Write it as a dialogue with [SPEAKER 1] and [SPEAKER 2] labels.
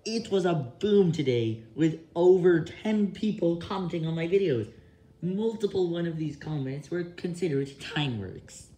[SPEAKER 1] It was a boom today, with over 10 people commenting on my videos. Multiple one of these comments were considered time works.